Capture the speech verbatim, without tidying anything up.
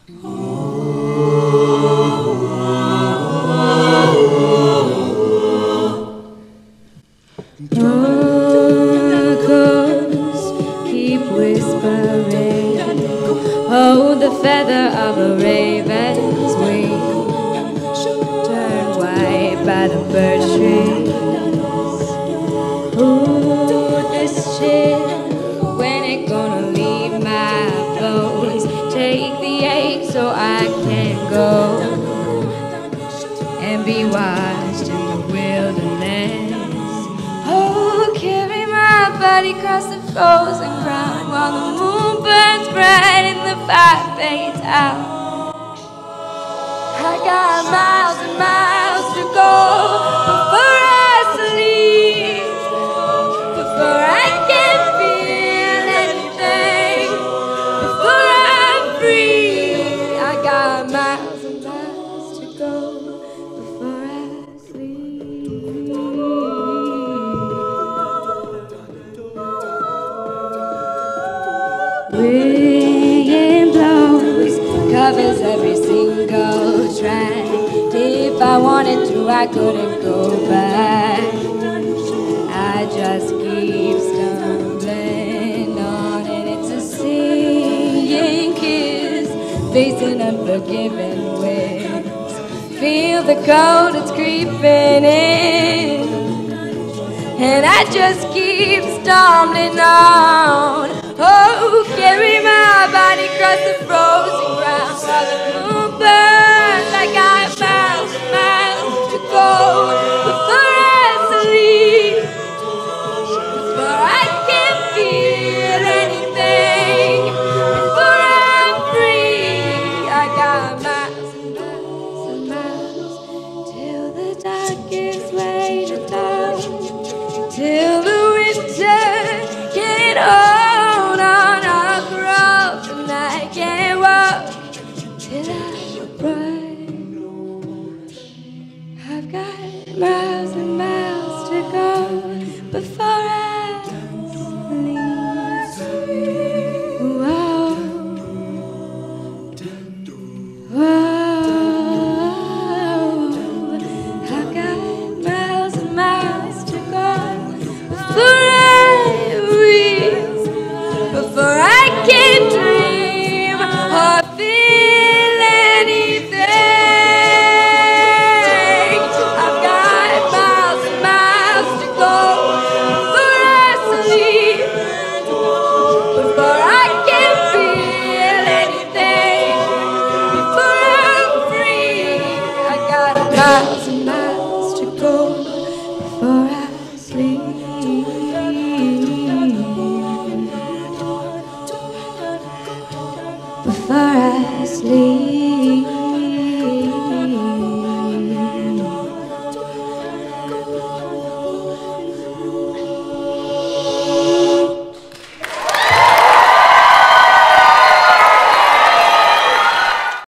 Keep whispering, hold the feather of a raven's wing, turn white by the birch trees. Ooh, this chill, when it gonna leave my bones? Take the ache so I can go and be washed in the wilderness. Oh, carry my body across the frozen ground while the moon burns bright and the fire fades out. I got miles and miles to go before I sleep, before I can feel anything, before I'm free. I got miles and miles to go before I sleep. Wind blows, covers every single track. If I wanted to, I couldn't go back. I just keep stumbling on, and it's a singing kiss, facing unforgiving winds. Feel the cold, it's creeping in, and I just keep stumbling on. Oh, carry my body across the frozen ground while the moon burns. I got miles and miles to go before I sleep, before I can feel anything, before I'm free. I got miles and miles and miles till the dark gives way to dawn, till the winter can't hold. I've got miles and miles to go before I sleep. Whoa, whoa, I've got miles and miles to go before I weep, before I can dream or feel anything. Miles and miles to go before I sleep. Before I sleep.